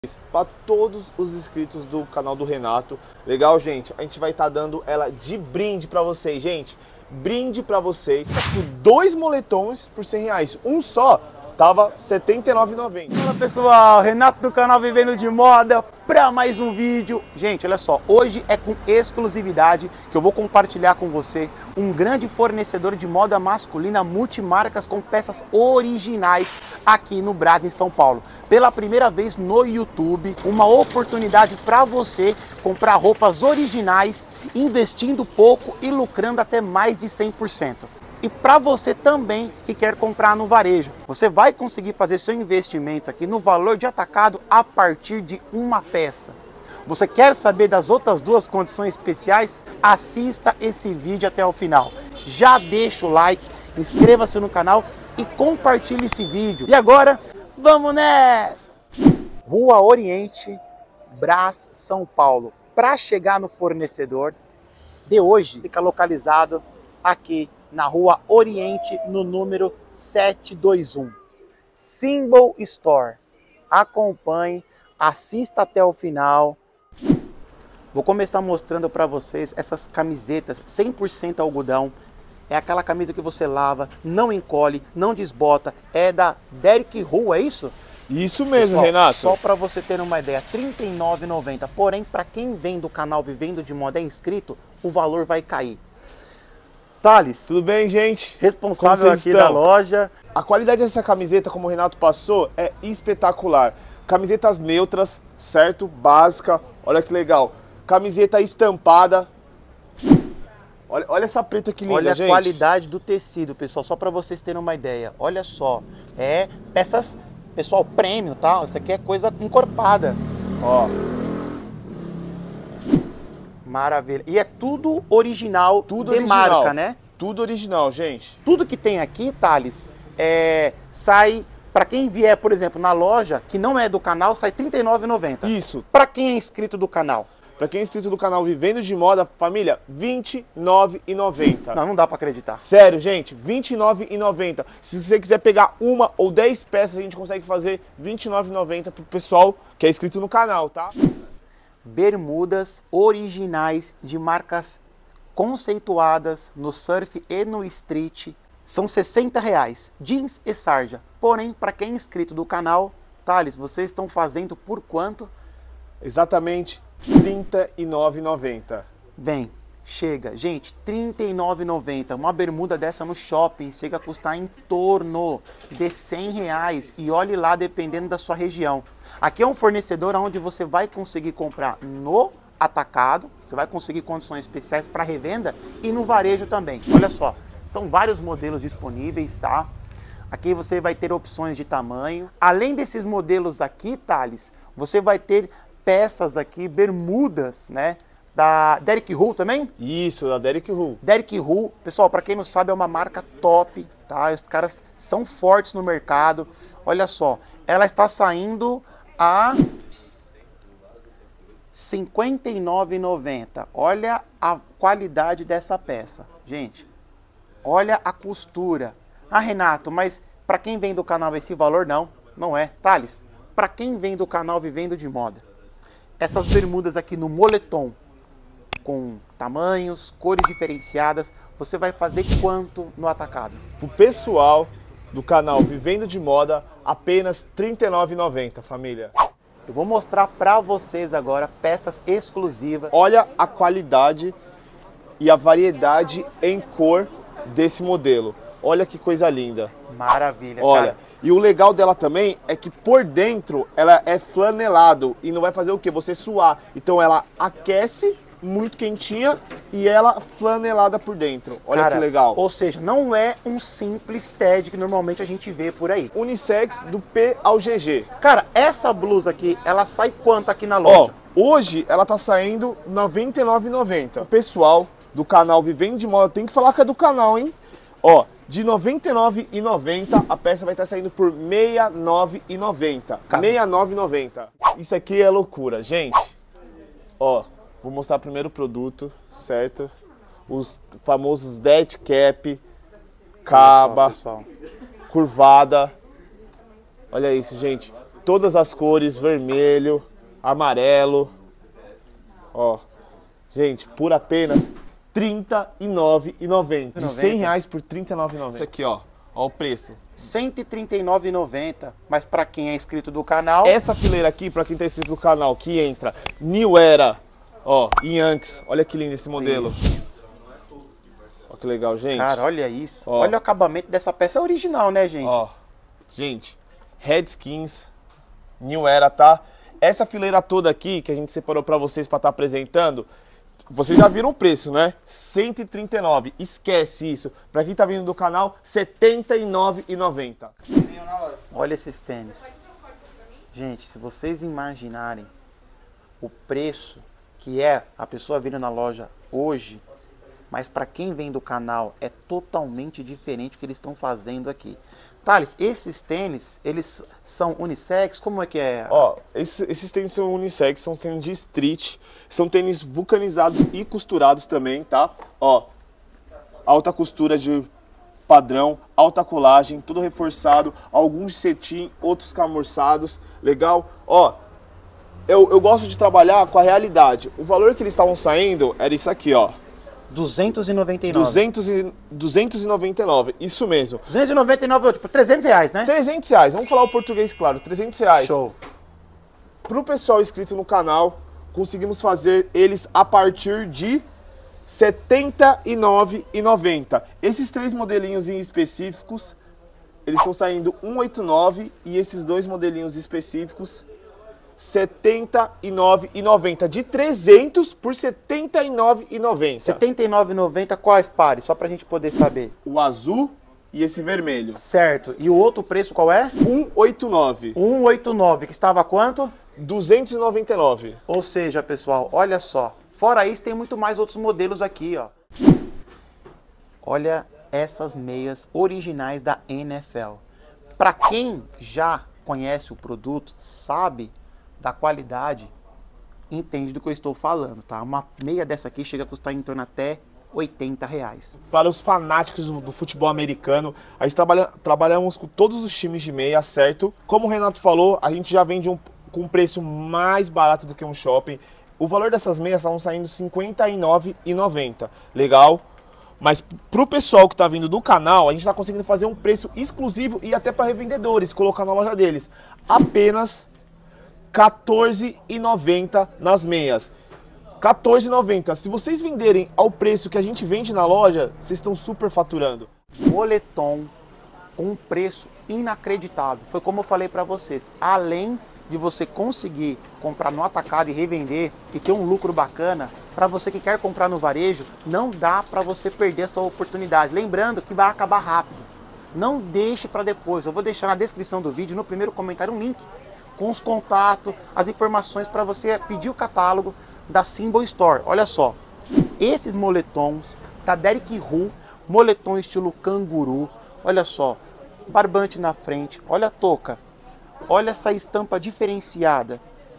Para todos os inscritos do canal do Renato. Legal, gente? A gente vai estar dando ela de brinde para vocês, gente. Brinde para vocês. Por 2 moletons por R$100. Um só tava R$ 79,90. Fala pessoal, Renato do canal Vivendo de Moda para mais um vídeo. Gente, olha só, hoje é com exclusividade que eu vou compartilhar com você um grande fornecedor de moda masculina multimarcas com peças originais aqui no Brás, em São Paulo. Pela primeira vez no YouTube, uma oportunidade para você comprar roupas originais, investindo pouco e lucrando até mais de 100%. E para você também que quer comprar no varejo, você vai conseguir fazer seu investimento aqui no valor de atacado a partir de uma peça. Você quer saber das outras duas condições especiais? Assista esse vídeo até o final. Já deixa o like, inscreva-se no canal e compartilhe esse vídeo. E agora, vamos nessa! Rua Oriente, Brás, São Paulo. Para chegar no fornecedor de hoje, fica localizado aqui na Rua Oriente, no número 721. Symbol Store. Acompanhe, assista até o final. Vou começar mostrando para vocês essas camisetas 100% algodão. É aquela camisa que você lava, não encolhe, não desbota. É da Derek Ru, é isso? Isso mesmo, pessoal, Renato. Só para você ter uma ideia, R$ 39,90. Porém, para quem vem do canal Vivendo de Moda é inscrito, o valor vai cair. Thales, Tudo bem, gente? responsável Como vocês aqui da estão? loja. A qualidade dessa camiseta, como o Renato passou, é espetacular. Camisetas neutras, certo? Básica. Olha que legal. Camiseta estampada. Olha essa preta que linda, Olha gente. a qualidade do tecido, pessoal, só para vocês terem uma ideia. Olha só, é peças, pessoal, prêmio, tá? Isso aqui é coisa encorpada. Ó. Maravilha. E é tudo original, Tudo de original. marca, né? Tudo original, gente. Tudo que tem aqui, Thales, sai, para quem vier, por exemplo, na loja, que não é do canal, sai R$ 39,90. Isso. Para quem é inscrito do canal? Pra quem é inscrito do canal Vivendo de Moda, família, R$ 29,90. Não dá para acreditar. Sério, gente, R$ 29,90. Se você quiser pegar uma ou 10 peças, a gente consegue fazer R$ 29,90 pro pessoal que é inscrito no canal, tá? Bermudas originais de marcas conceituadas no surf e no street. São R$ 60, jeans e sarja. Porém, para quem é inscrito do canal, Thales, vocês estão fazendo por quanto? Exatamente R$ 39,90. Vem, chega. Gente, R$ 39,90. Uma bermuda dessa no shopping chega a custar em torno de R$ 100. E olhe lá, dependendo da sua região. Aqui é um fornecedor onde você vai conseguir comprar no atacado, você vai conseguir condições especiais para revenda e no varejo também. Olha só, são vários modelos disponíveis, tá? Aqui você vai ter opções de tamanho. Além desses modelos aqui, Thales, você vai ter peças aqui, bermudas, né? Da Derek Ru também? Isso, da Derek Ru. Derek Ru, pessoal, para quem não sabe, é uma marca top, tá? Os caras são fortes no mercado. Olha só, ela está saindo a R$ 59,90. Olha a qualidade dessa peça, gente. Olha a costura. Ah, Renato, mas para quem vem do canal esse valor não é. Thales, para quem vem do canal Vivendo de Moda, essas bermudas aqui no moletom, com tamanhos, cores diferenciadas, você vai fazer quanto no atacado? Pro pessoal do canal Vivendo de Moda, apenas R$ 39,90, família. Eu vou mostrar para vocês agora peças exclusivas. Olha a qualidade e a variedade em cor desse modelo. Olha que coisa linda. Maravilha, Olha, cara. e o legal dela também é que por dentro ela é flanelado e não vai fazer o que? Você suar. Então ela aquece muito quentinha e ela flanelada por dentro. Olha, Cara, que legal. Ou seja, não é um simples pad que normalmente a gente vê por aí. Unissex do P ao GG. Cara, essa blusa aqui, ela sai quanto aqui na Ó, loja? hoje ela tá saindo R$ 99,90. O pessoal do canal Vivendo de Moda tem que falar que é do canal, hein? Ó, de R$ 99,90 a peça vai estar saindo por R$ 69,90. R$ 69,90. Isso aqui é loucura, gente. Ó, vou mostrar primeiro o produto, certo? Os famosos dead cap, caba, Olha só, pessoal. curvada. Olha isso, gente. todas as cores, vermelho, amarelo. Ó, gente, por apenas R$ 39,90. De R$100 por R$ 39,90. Isso aqui, ó o preço. R$ 139,90. Mas para quem é inscrito do canal... Essa fileira aqui, para quem tá inscrito do canal, que entra New Era, ó, Yankees. Olha que lindo esse modelo. Olha que legal, gente. Cara, olha isso. Ó. Olha o acabamento dessa peça original, né, gente? Ó, gente, Redskins, New Era, tá? Essa fileira toda aqui, que a gente separou para vocês para estar apresentando, vocês já viram o preço, né? R$ 139. Esquece isso. Para quem tá vindo do canal, R$ 79,90. Olha esses tênis. Gente, se vocês imaginarem o preço que é a pessoa vindo na loja hoje, mas para quem vem do canal é totalmente diferente o que eles estão fazendo aqui. Thales, esses tênis, eles são unissex? Como é que é? Ó, esses tênis são unissex, são tênis de street, são tênis vulcanizados e costurados também, tá? Ó, alta costura de padrão, alta colagem, tudo reforçado, alguns cetim, outros camurçados, legal? Ó, eu gosto de trabalhar com a realidade. O valor que eles estavam saindo era isso aqui, ó. 299. 299, isso mesmo. 299, tipo, R$300, né? R$300, vamos falar o português claro, R$300. Show. Pro pessoal inscrito no canal, conseguimos fazer eles a partir de R$ 79,90. Esses três modelinhos em específicos, eles estão saindo 189 e esses dois modelinhos específicos R$ 79,90. De 300 por R$ 79,90. R$ 79,90 quais pares? Só pra gente poder saber. O azul e esse vermelho. Certo. E o outro preço qual é? 189. 189, que estava quanto? 299. Ou seja, pessoal, olha só. Fora isso, tem muito mais outros modelos aqui, ó. Olha essas meias originais da NFL. Para quem já conhece o produto, sabe da qualidade, entende do que eu estou falando, tá? Uma meia dessa aqui chega a custar em torno até R$80. Para os fanáticos do futebol americano, a gente trabalhamos com todos os times de meia, certo? Como o Renato falou, a gente já vende com um preço mais barato do que um shopping. O valor dessas meias estavam saindo R$ 59,90. Legal? Mas pro pessoal que tá vindo do canal, a gente tá conseguindo fazer um preço exclusivo e até para revendedores, colocar na loja deles. Apenas R$ 14,90 nas meias. R$ 14,90. Se vocês venderem ao preço que a gente vende na loja, vocês estão super faturando. Moletom com um preço inacreditável. Foi como eu falei para vocês. Além de você conseguir comprar no atacado e revender e ter um lucro bacana, para você que quer comprar no varejo, não dá para você perder essa oportunidade. Lembrando que vai acabar rápido. Não deixe para depois. Eu vou deixar na descrição do vídeo, no primeiro comentário, um link com os contatos, as informações para você pedir o catálogo da Symbol Store. Olha só, esses moletons da Derek Ru, moletom estilo canguru, olha só, barbante na frente, olha a touca, olha essa estampa diferenciada,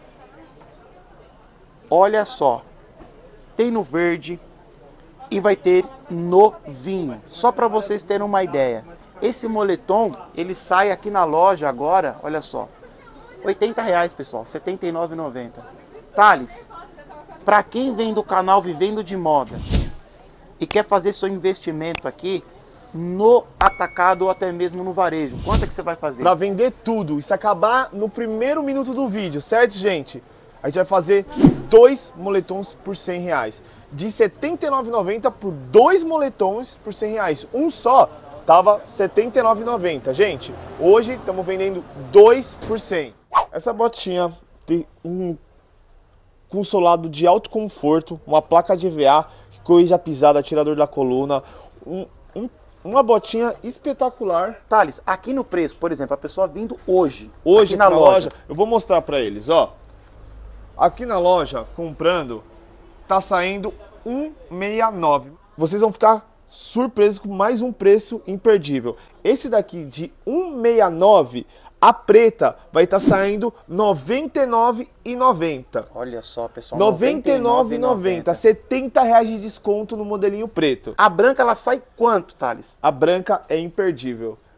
olha só, tem no verde e vai ter no vinho, só para vocês terem uma ideia. Esse moletom, ele sai aqui na loja agora, olha só, R$80, pessoal, R$ 79,90. Thales, para quem vem do canal Vivendo de Moda e quer fazer seu investimento aqui no atacado ou até mesmo no varejo, quanto é que você vai fazer? Para vender tudo, isso acabar no primeiro minuto do vídeo, certo, gente? A gente vai fazer 2 moletons por R$100. De R$ 79,90 por 2 moletons por R$100. Um só tava R$ 79,90. Gente, hoje estamos vendendo 2 por 100. Essa botinha tem um consolado de alto conforto, uma placa de EVA, corrige a pisada, tirador da coluna, uma botinha espetacular. Thales, aqui no preço, por exemplo, a pessoa vindo hoje aqui na loja, eu vou mostrar para eles, ó. Aqui na loja, comprando, tá saindo R$169. Vocês vão ficar surpresos com mais um preço imperdível. Esse daqui de R$169, a preta vai estar saindo R$ 99,90. Olha só, pessoal. R$ 99,90. R$ 70 de desconto no modelinho preto. A branca, ela sai quanto, Thales? A branca é imperdível.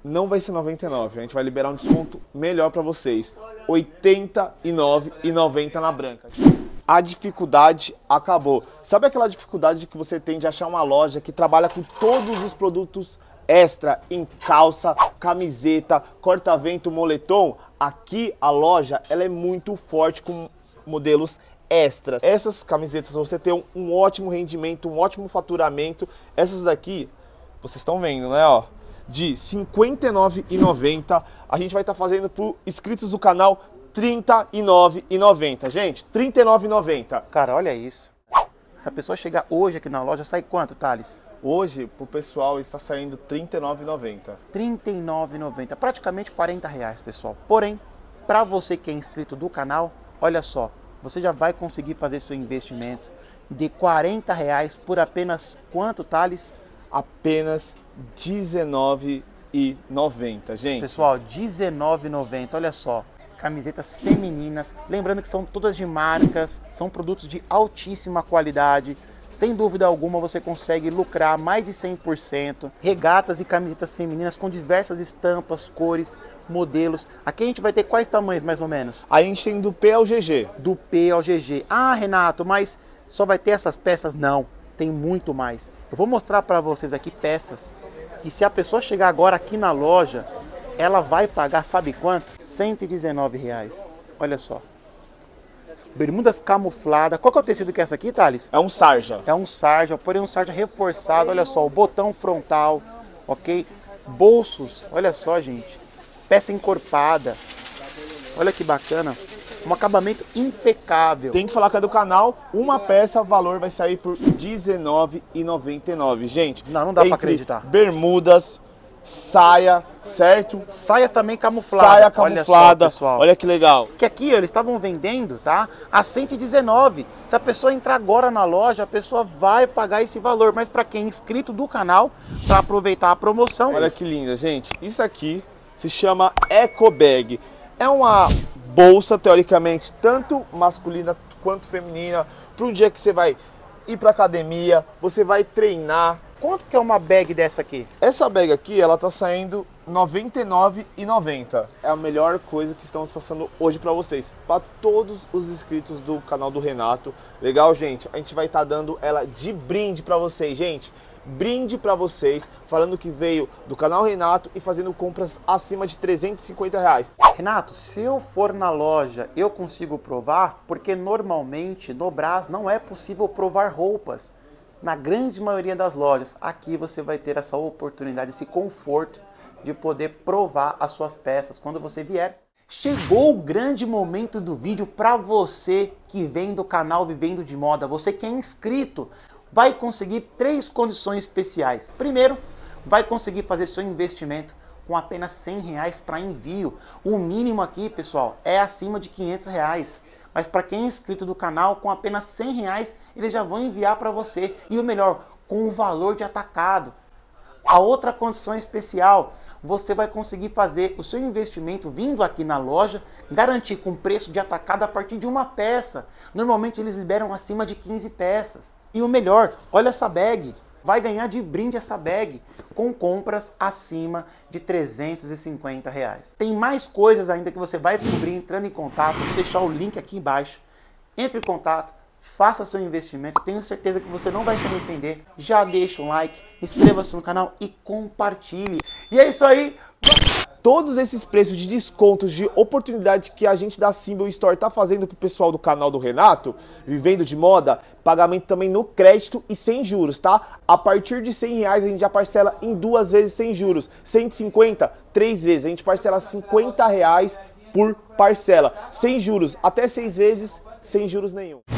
não vai ser 99, a gente vai liberar um desconto melhor para vocês. R$ 89,90 na branca. A dificuldade acabou. Sabe aquela dificuldade que você tem de achar uma loja que trabalha com todos os produtos extra em calça, camiseta, corta-vento, moletom? Aqui a loja ela é muito forte com modelos extras. Essas camisetas você tem um ótimo rendimento, um ótimo faturamento. Essas daqui, vocês estão vendo, né? Ó, de R$ 59,90 a gente vai estar fazendo para inscritos do canal R$ 39,90. Gente, R$ 39,90. Cara, olha isso. Se a pessoa chegar hoje aqui na loja, sai quanto, Thales? Hoje, pro pessoal, está saindo R$ 39,90. R$ 39,90. Praticamente R$ 40, pessoal. Porém, para você que é inscrito do canal, olha só. Você já vai conseguir fazer seu investimento de R$ 40 por apenas quanto, Thales? Apenas R$ 19,90, gente. Pessoal, R$ 19,90, olha só. Camisetas femininas, lembrando que são todas de marcas, são produtos de altíssima qualidade. Sem dúvida alguma você consegue lucrar mais de 100%. Regatas e camisetas femininas com diversas estampas, cores, modelos. Aqui a gente vai ter quais tamanhos mais ou menos? A gente tem do P ao GG. Do P ao GG. Ah, Renato, mas só vai ter essas peças? Não, tem muito mais. Eu vou mostrar para vocês aqui peças que se a pessoa chegar agora aqui na loja, ela vai pagar, sabe quanto? R$ 119,00. Olha só. Bermudas camufladas. Qual que é o tecido que é essa aqui, Thales? É um sarja. É um sarja, porém um sarja reforçado. Olha só, o botão frontal, ok? Bolsos, olha só, gente. Peça encorpada. Olha que bacana. Um acabamento impecável. Tem que falar que é do canal. Uma peça, o valor vai sair por R$ 19,99. Gente, não dá para acreditar. Bermudas, saia, certo? Saia também camuflada. Saia camuflada. Olha só, pessoal. Olha que legal. Que aqui ó, eles estavam vendendo, tá? A 119. Se a pessoa entrar agora na loja, a pessoa vai pagar esse valor. Mas para quem é inscrito do canal, para aproveitar a promoção. Olha que linda, gente. Isso aqui se chama Eco Bag. É uma bolsa, teoricamente, tanto masculina quanto feminina, para um dia que você vai ir para academia, você vai treinar. Quanto que é uma bag dessa aqui? Essa bag aqui, ela tá saindo R$ 99,90. É a melhor coisa que estamos passando hoje para vocês, para todos os inscritos do canal do Renato. Legal, gente? A gente vai estar dando ela de brinde para vocês, gente. Brinde para vocês, falando que veio do canal Renato e fazendo compras acima de R$ 350. Renato, se eu for na loja, eu consigo provar? Porque normalmente no Brás não é possível provar roupas. Na grande maioria das lojas, aqui você vai ter essa oportunidade, esse conforto de poder provar as suas peças quando você vier. Chegou o grande momento do vídeo para você que vem do canal Vivendo de Moda, você que é inscrito. Vai conseguir 3 condições especiais. Primeiro, vai conseguir fazer seu investimento com apenas R$ 100 para envio. O mínimo aqui, pessoal, é acima de R$ 500. Mas para quem é inscrito do canal, com apenas R$ 100, eles já vão enviar para você. E o melhor, com o valor de atacado. A outra condição especial, você vai conseguir fazer o seu investimento vindo aqui na loja, garantir com preço de atacado a partir de uma peça. Normalmente eles liberam acima de 15 peças. E o melhor, olha essa bag, vai ganhar de brinde essa bag com compras acima de R$ 350. Tem mais coisas ainda que você vai descobrir entrando em contato, vou deixar o link aqui embaixo. Entre em contato, faça seu investimento, tenho certeza que você não vai se arrepender. Já deixa um like, inscreva-se no canal e compartilhe. E é isso aí! Todos esses preços de descontos, de oportunidade que a gente da Symbol Store tá fazendo pro pessoal do canal do Renato, Vivendo de Moda, pagamento também no crédito e sem juros, tá? A partir de R$ 100 a gente já parcela em 2 vezes sem juros, 150, 3 vezes, a gente parcela R$ 50 por parcela, sem juros, até 6 vezes, sem juros nenhum.